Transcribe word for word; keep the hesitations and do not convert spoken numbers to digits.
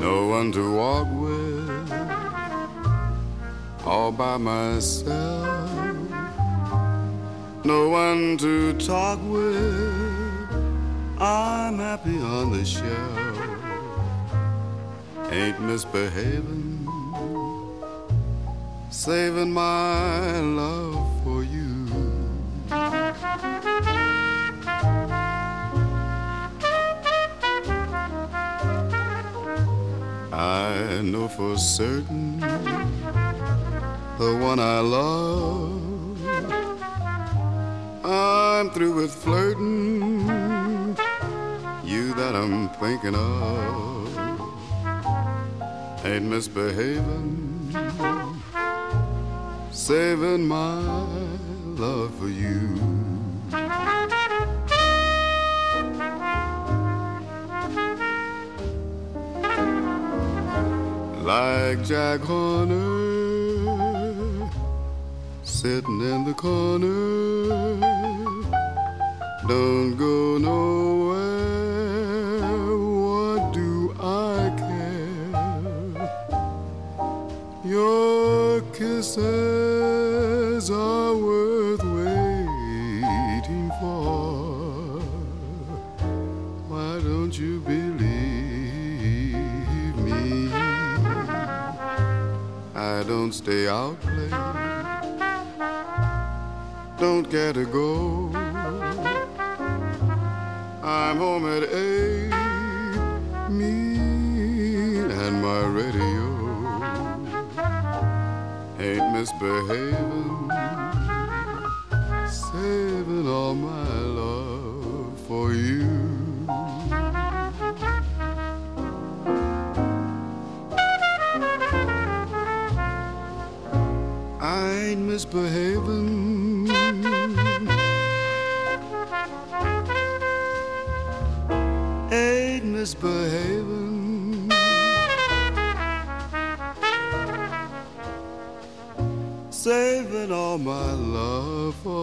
no one to walk with, all by myself. No one to talk with, I'm happy on the shelf. Ain't misbehaving, saving my love for you. I know for certain the one I love. I'm through with flirting, you that I'm thinking of. Ain't misbehaving, saving my love for you. Like Jack Horner sitting in the corner, don't go nowhere, what do I care? Your kisses are worth waiting for. Why don't you believe me? I don't stay out late, don't care to go. I'm home at eight, me and my radio. Ain't misbehaving, saving all my love for you. I ain't misbehaving, ain't misbehaving, saving all my love for